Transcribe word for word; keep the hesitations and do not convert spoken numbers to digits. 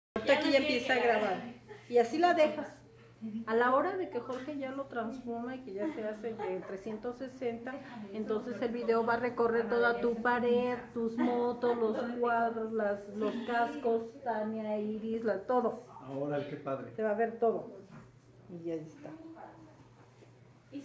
Ahorita aquí ya empieza a grabar. Y así la dejas. A la hora de que Jorge ya lo transforma y que ya se hace de trescientos sesenta, entonces el video va a recorrer toda tu pared, tus motos, los cuadros, las, los cascos, Tania, Iris, la, todo. Ahora, qué padre. Se va a ver todo. Y ya está.